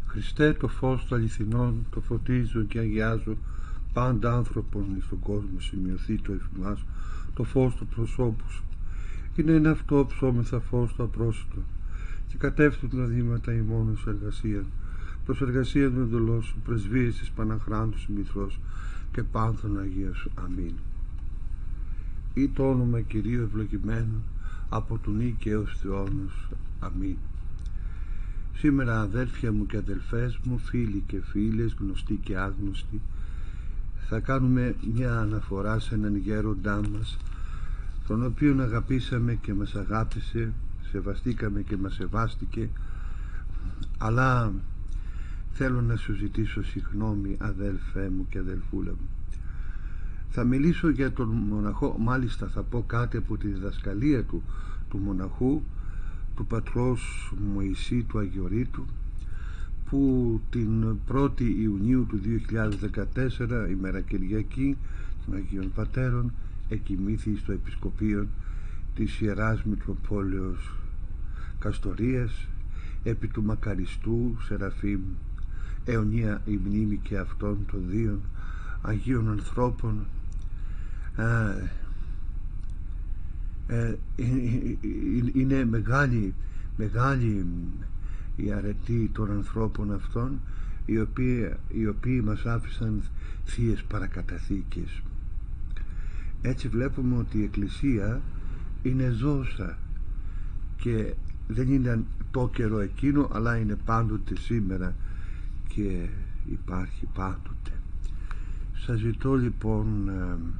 Χριστέ, το φως του αληθινών, το φωτίζω και αγιάζω πάντα άνθρωπον στον κόσμο. Σημειωθεί το εφημάς, το φως του προσώπου σου. Είναι ένα αυτό ψώμεθα φως το απρόσιτο και κατεύθυνον τα δήματα ημώνος εργασία. Προς εργασία του εντολός σου, πρεσβείες της Παναχράντου Μητρός και πάντων Αγίας σου. Αμήν. Ή το όνομα Κυρίου ευλογημένου από του νίκη έως του αιώνος. Αμήν. Σήμερα, αδέρφια μου και αδελφές μου, φίλοι και φίλες, γνωστοί και άγνωστοι, θα κάνουμε μια αναφορά σε έναν γέροντά μας, τον οποίον αγαπήσαμε και μας αγάπησε, σεβαστήκαμε και μας σεβάστηκε, αλλά θέλω να σου ζητήσω συγγνώμη, αδέλφέ μου και αδελφούλα μου. Θα μιλήσω για τον μοναχό, μάλιστα θα πω κάτι από τη διδασκαλία του μοναχού, του πατρός Μωυσή του Αγιορείτου, που την 1η Ιουνίου του 2014, ημέρα Κυριακή των Αγίων Πατέρων, εκοιμήθη στο Επισκοπείο της Ιεράς Μητροπόλεως Καστορίας επί του μακαριστού Σεραφείμ, αιωνία η μνήμη και αυτών των δύο Αγίων ανθρώπων. Είναι μεγάλη η αρετή των ανθρώπων αυτών, οι οποίοι μας άφησαν θείες παρακαταθήκες. Έτσι βλέπουμε ότι η Εκκλησία είναι ζώσα και δεν είναι το καιρό εκείνο, αλλά είναι πάντοτε σήμερα και υπάρχει πάντοτε. Σας ζητώ λοιπόν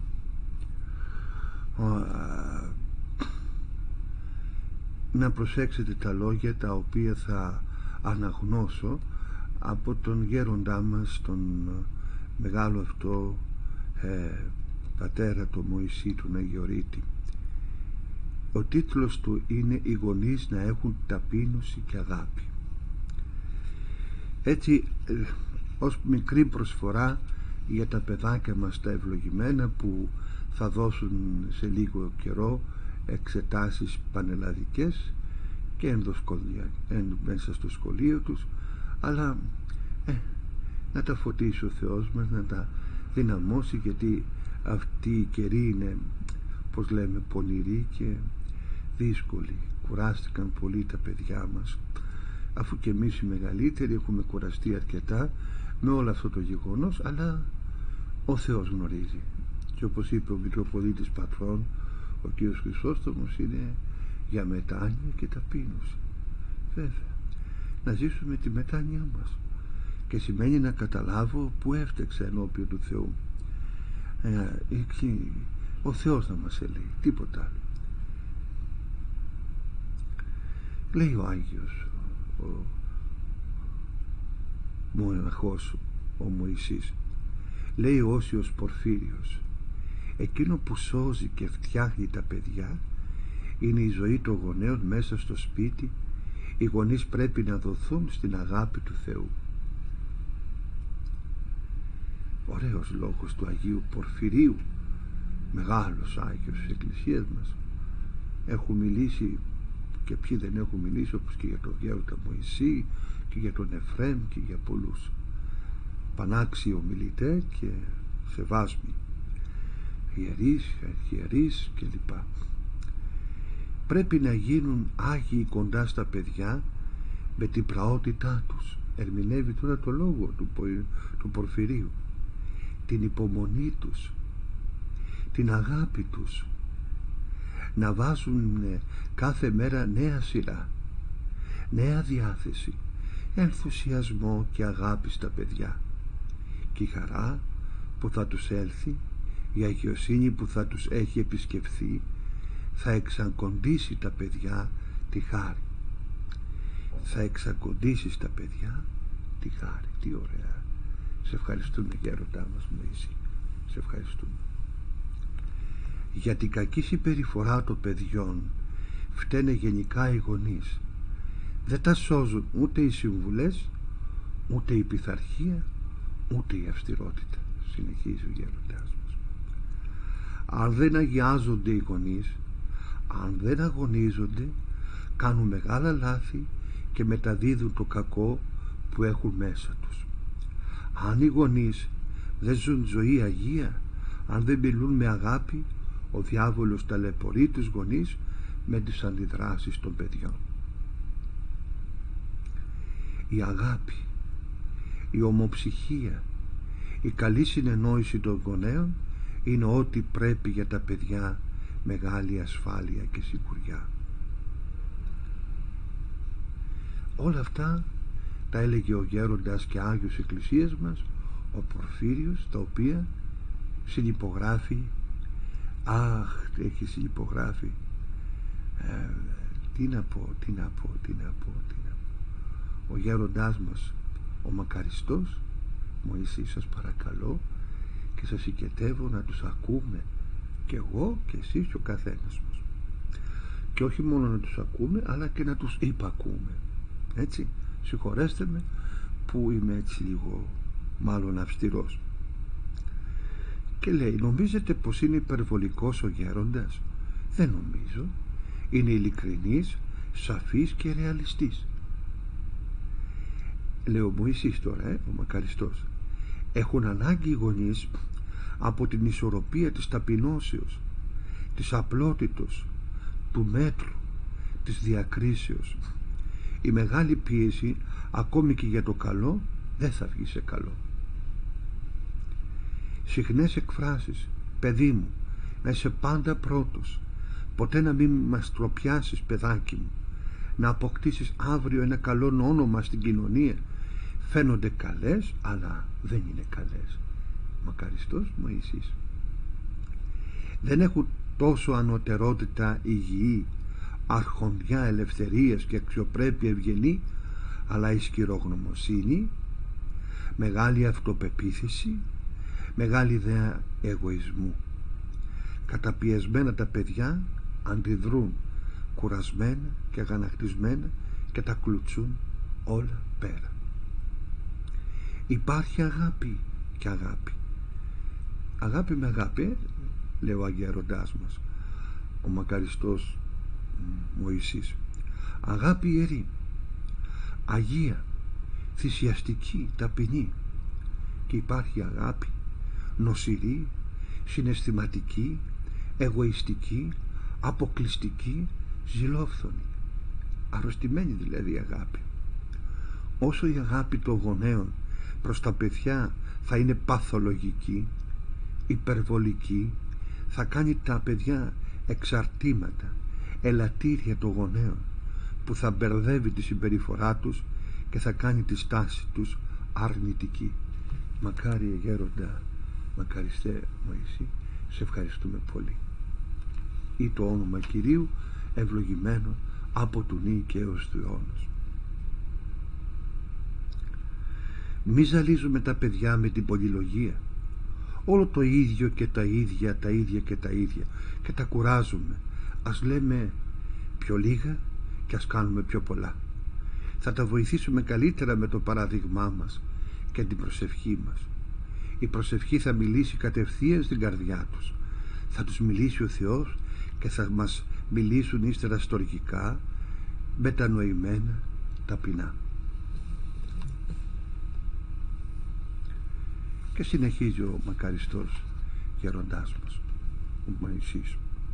να προσέξετε τα λόγια τα οποία θα αναγνώσω από τον γέροντά μας, τον μεγάλο αυτό πατέρα, τον Μωυσή, τον Αγιορείτη. Ο τίτλος του είναι «Οι γονείς να έχουν ταπείνωση και αγάπη». Έτσι, ως μικρή προσφορά για τα παιδάκια μας τα ευλογημένα, που θα δώσουν σε λίγο καιρό εξετάσεις πανελλαδικές και μέσα στο σχολείο τους, αλλά να τα φωτίσει ο Θεός μας, να τα δυναμώσει, γιατί αυτή η καιρή είναι, πως λέμε, πονηρή και δύσκολη. Κουράστηκαν πολύ τα παιδιά μας, αφού και εμείς οι μεγαλύτεροι έχουμε κουραστεί αρκετά με όλο αυτό το γεγονός, αλλά ο Θεός γνωρίζει. Και όπως είπε ο Μητροπολίτης Πατρών, ο κ. Χρυσόστομος, είναι για μετάνοια και ταπείνωση. Βέβαια, να ζήσουμε τη μετάνοια μας, και σημαίνει να καταλάβω που έφτεξα ενώπιον του Θεού. Ο Θεός να μας ελέει, τίποτα άλλο. Λέει ο Άγιος, ο μοναχός, ο Μωυσής, λέει ο Όσιος Πορφύριος, εκείνο που σώζει και φτιάχνει τα παιδιά είναι η ζωή των γονέων μέσα στο σπίτι. Οι γονείς πρέπει να δοθούν στην αγάπη του Θεού. Ωραίος λόγος του Αγίου Πορφυρίου, μεγάλος Άγιος της Εκκλησίας μας. Έχουν μιλήσει και ποιοι δεν έχουν μιλήσει, όπως και για τον γέροντα Μωυσή και για τον Εφραίμ και για πολλούς πανάξιοι ομιλητές και σεβάσμοι ιερείς, αρχιερείς κλπ. Πρέπει να γίνουν άγιοι κοντά στα παιδιά με την πραότητά τους. Ερμηνεύει τώρα το λόγο του Πορφυρίου, την υπομονή τους, την αγάπη τους, να βάζουν κάθε μέρα νέα σειρά, νέα διάθεση, ενθουσιασμό και αγάπη στα παιδιά, και η χαρά που θα τους έλθει, η αγιοσύνη που θα τους έχει επισκεφθεί, θα εξακοντήσει τα παιδιά τη χάρη. Θα εξακοντήσει στα παιδιά τη χάρη. Τι ωραία. Σε ευχαριστούμε, γέροντά μας Μωυσή. Σε ευχαριστούμε. Για την κακή συμπεριφορά των παιδιών φταίνε γενικά οι γονείς. Δεν τα σώζουν ούτε οι συμβουλές, ούτε η πειθαρχία, ούτε η αυστηρότητα. Συνεχίζει ο γέροντάς μας. Αν δεν αγιάζονται οι γονείς, αν δεν αγωνίζονται, κάνουν μεγάλα λάθη και μεταδίδουν το κακό που έχουν μέσα τους. Αν οι γονείς δεν ζουν ζωή αγία, αν δεν μιλούν με αγάπη, ο διάβολος ταλαιπωρεί τους γονείς με τις αντιδράσεις των παιδιών. Η αγάπη, η ομοψυχία, η καλή συνεννόηση των γονέων είναι ό,τι πρέπει για τα παιδιά μεγάλη ασφάλεια και σιγουριά. Όλα αυτά τα έλεγε ο γέροντας και Άγιος Εκκλησίας μας, ο Πορφύριος, τα οποία συνυπογράφει, έχει συνυπογράφει, τι να πω, ο γέροντάς μας, ο μακαριστός Μωυσής, σας παρακαλώ και σας συγκετεύω να τους ακούμε, και εγώ και εσείς και ο καθένας μας, και όχι μόνο να τους ακούμε αλλά και να τους υπακούμε. Έτσι, συγχωρέστε με που είμαι έτσι λίγο μάλλον αυστηρός. Και λέει, νομίζετε πως είναι υπερβολικός ο γέροντας? Δεν νομίζω. Είναι ειλικρινής, σαφής και ρεαλιστής. Λέει ο Μωυσής τώρα, ο μακαριστός, έχουν ανάγκη οι γονείς από την ισορροπία της ταπεινώσεως, της απλότητος, του μέτρου, της διακρίσεως. Η μεγάλη πίεση, ακόμη και για το καλό, δεν θα βγει σε καλό. Συχνές εκφράσεις, παιδί μου, να είσαι πάντα πρώτος, ποτέ να μην μας τροπιάσεις παιδάκι μου, να αποκτήσεις αύριο ένα καλό όνομα στην κοινωνία, φαίνονται καλές αλλά δεν είναι καλές. Μακαριστός Μωυσής. Δεν έχουν τόσο ανωτερότητα υγιή, αρχοντιά ελευθερίας και αξιοπρέπεια ευγενή, αλλά ισχυρογνωμοσύνη, μεγάλη αυτοπεποίθηση, μεγάλη ιδέα εγωισμού. Καταπιεσμένα τα παιδιά αντιδρούν κουρασμένα και αγανακτισμένα και τα κλουτσούν όλα πέρα. Υπάρχει αγάπη και αγάπη. Αγάπη με αγάπη, λέει ο αγέροντάς μας, ο μακαριστός Μωυσής. Αγάπη ιερή, αγία, θυσιαστική, ταπεινή. Και υπάρχει αγάπη νοσηρή, συναισθηματική, εγωιστική, αποκλειστική, ζηλόφθονη, αρρωστημένη δηλαδή αγάπη. Όσο η αγάπη των γονέων προς τα παιδιά θα είναι παθολογική, υπερβολική, θα κάνει τα παιδιά εξαρτήματα, ελαττήρια των γονέων, που θα μπερδεύει τη συμπεριφορά τους και θα κάνει τη στάση τους αρνητική. Μακάρι γέροντα, μακαριστέ Μωυσή, σε ευχαριστούμε πολύ. Ή το όνομα Κυρίου ευλογημένο από του νη και έως του αιώνος. Μη ζαλίζουμε τα παιδιά με την πολυλογία, όλο το ίδιο και τα ίδια, τα ίδια και τα ίδια, και τα κουράζουμε. Ας λέμε πιο λίγα και ας κάνουμε πιο πολλά. Θα τα βοηθήσουμε καλύτερα με το παράδειγμά μας και την προσευχή μας. Η προσευχή θα μιλήσει κατευθείαν στην καρδιά τους, θα τους μιλήσει ο Θεός και θα μας μιλήσουν ύστερα στοργικά, μετανοημένα, ταπεινά. Και συνεχίζει ο μακαριστός γεροντάς μας, ο Μωυσής.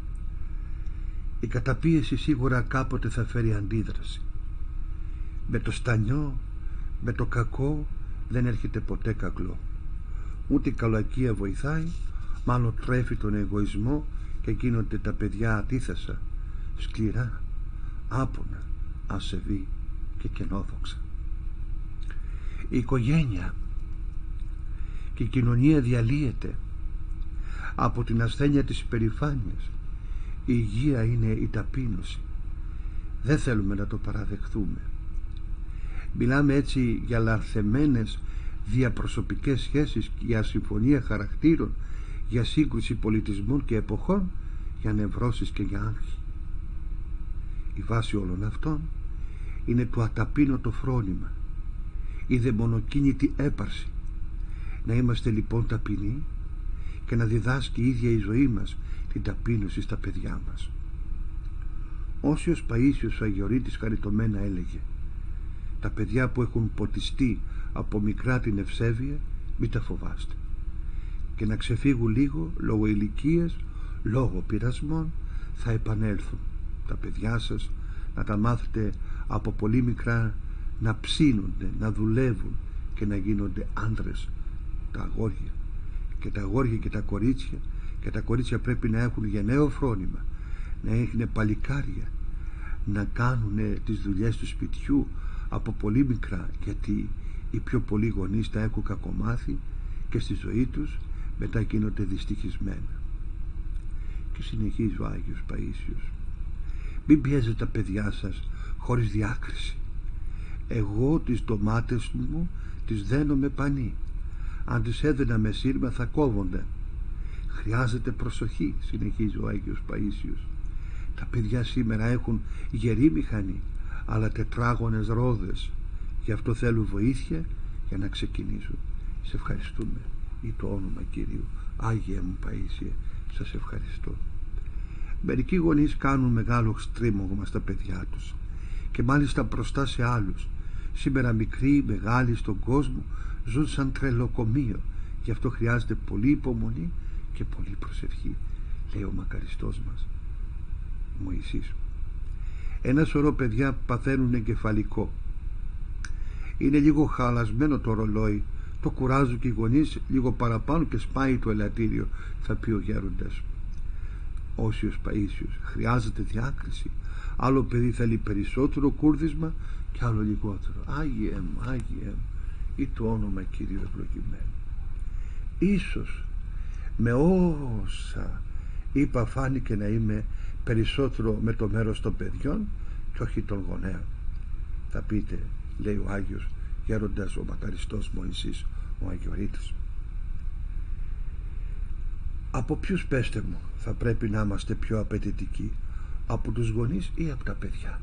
Η καταπίεση σίγουρα κάποτε θα φέρει αντίδραση. Με το στανιό, με το κακό δεν έρχεται ποτέ κακλό. Ούτε η καλοακία βοηθάει, μάλλον τρέφει τον εγωισμό και γίνονται τα παιδιά αντίθεσα, σκληρά, άπονα, ασεβή και κενόδοξα. Η οικογένεια και η κοινωνία διαλύεται από την ασθένεια της υπερηφάνειας. Η υγεία είναι η ταπείνωση. Δεν θέλουμε να το παραδεχθούμε. Μιλάμε έτσι για λανθεμένες διαπροσωπικές σχέσεις, για συμφωνία χαρακτήρων, για σύγκρουση πολιτισμών και εποχών, για νευρώσεις και για άγχη. Η βάση όλων αυτών είναι το αταπείνωτο φρόνημα, η δαιμονοκίνητη έπαρση. Να είμαστε λοιπόν ταπεινοί και να διδάσκει η ίδια η ζωή μας την ταπείνωση στα παιδιά μας. Όσιος Παΐσιος Αγιορείτης χαριτωμένα έλεγε: Τα παιδιά που έχουν ποτιστεί από μικρά την ευσέβεια, μην τα φοβάστε. Και να ξεφύγουν λίγο λόγω ηλικίας, λόγω πειρασμών, θα επανέλθουν. Τα παιδιά σας να τα μάθετε από πολύ μικρά να ψήνονται, να δουλεύουν και να γίνονται άντρες, τα αγόρια. Και τα αγόρια και τα κορίτσια, και τα κορίτσια πρέπει να έχουν γενναίο φρόνημα, να έχουν παλικάρια, να κάνουν τις δουλειές του σπιτιού από πολύ μικρά, γιατί οι πιο πολλοί γονείς τα έχουν κακομάθει και στη ζωή τους μετά γίνονται δυστυχισμένα. Και συνεχίζει ο Άγιος Παΐσιος: μην πιέζετε τα παιδιά σας χωρίς διάκριση. Εγώ τις ντομάτες μου τις δένω με πανί. Αν τις έδαινα με σύρμα θα κόβονται. Χρειάζεται προσοχή, συνεχίζει ο Άγιος Παΐσιος. Τα παιδιά σήμερα έχουν γερή μηχανή, αλλά τετράγωνες ρόδες. Γι' αυτό θέλουν βοήθεια για να ξεκινήσουν. Σε ευχαριστούμε ή το όνομα Κυρίου. Άγιε μου Παΐσιε, σας ευχαριστώ. Μερικοί γονείς κάνουν μεγάλο στρίμωγμα στα παιδιά τους και μάλιστα μπροστά σε άλλους. Σήμερα μικροί, μεγάλοι στον κόσμο ζουν σαν τρελοκομείο. Γι' αυτό χρειάζεται πολύ υπομονή και πολύ προσευχή, λέει ο μακαριστός μας Μωυσής. Ένα σωρό παιδιά παθαίνουν εγκεφαλικό. Είναι λίγο χαλασμένο το ρολόι, το κουράζουν και οι γονείς λίγο παραπάνω και σπάει το ελαττήριο, θα πει ο γέροντας Όσιος Παΐσιος. Χρειάζεται διάκριση. Άλλο παιδί θέλει περισσότερο κούρδισμα και άλλο λιγότερο. Άγιε μου, Άγιε μου, ή το όνομα Κυρίου ευλογημένο. Ίσως με όσα είπα φάνηκε να είμαι περισσότερο με το μέρος των παιδιών και όχι των γονέων. Θα πείτε, λέει ο Άγιος γέροντας ο μακαριστός Μωυσής, ο Αγιορείτης. Από ποιους, πέστε μου, θα πρέπει να είμαστε πιο απαιτητικοί, από τους γονείς ή από τα παιδιά?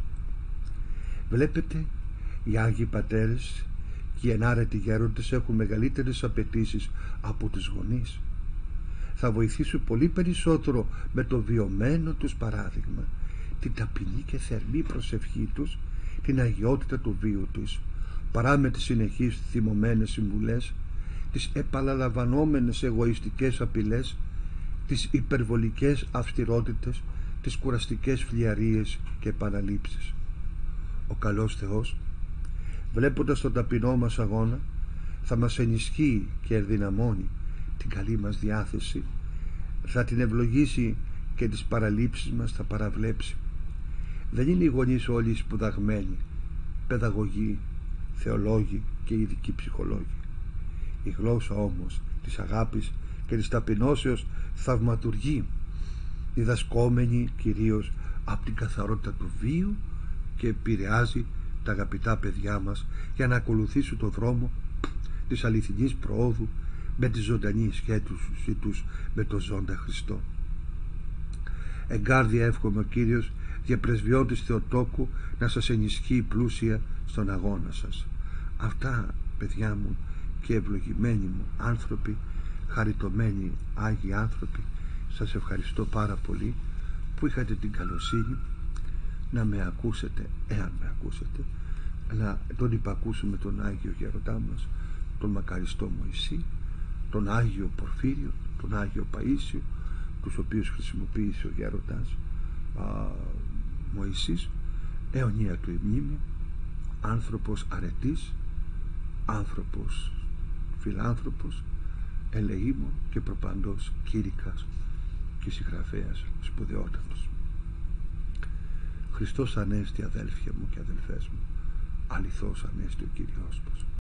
Βλέπετε, οι Άγιοι Πατέρες και οι ενάρετοι γέροντες έχουν μεγαλύτερες απαιτήσεις από τους γονείς. Θα βοηθήσουν πολύ περισσότερο με το βιωμένο τους παράδειγμα, την ταπεινή και θερμή προσευχή τους, την αγιότητα του βίου τους, παρά με τις συνεχείς θυμωμένες συμβουλές, τις επαναλαμβανόμενες εγωιστικές απειλές, τις υπερβολικές αυστηρότητες, τις κουραστικές φλιαρίες και επαναλήψεις. Ο καλός Θεός, βλέποντας τον ταπεινό μας αγώνα, θα μας ενισχύει και ενδυναμώνει την καλή μας διάθεση, θα την ευλογήσει και τις παραλήψεις μας θα παραβλέψει. Δεν είναι οι γονείς όλοι σπουδαγμένοι, παιδαγωγοί, θεολόγοι και ειδικοί ψυχολόγοι. Η γλώσσα όμως της αγάπης και της ταπεινώσεως θαυματουργεί, διδασκόμενη κυρίως από την καθαρότητα του βίου, και επηρεάζει τα αγαπητά παιδιά μας για να ακολουθήσουν το δρόμο της αληθινής προόδου με τη ζωντανή σχέση τους με τον ζώντα Χριστό. Εγκάρδια εύχομαι ο Κύριος, διαπρεσβειώτης Θεοτόκου, να σας ενισχύει πλούσια στον αγώνα σας. Αυτά, παιδιά μου και ευλογημένοι μου άνθρωποι, χαριτωμένοι Άγιοι άνθρωποι, σας ευχαριστώ πάρα πολύ που είχατε την καλοσύνη να με ακούσετε, εάν με ακούσετε, να τον υπακούσουμε τον Άγιο Γέροντά μας, τον μακαριστό Μωυσή, τον Άγιο Πορφύριο, τον Άγιο Παΐσιο, τους οποίους χρησιμοποίησε ο Γέροντας Μωυσής, αιωνία του η μνήμη, άνθρωπος αρετής, άνθρωπος φιλάνθρωπος, ελεήμων και προπαντός κήρυκας και συγγραφέας σπουδαιότατος. Χριστός Ανέστη, αδέλφια μου και αδελφές μου, αληθώς Ανέστη ο Κύριος μας.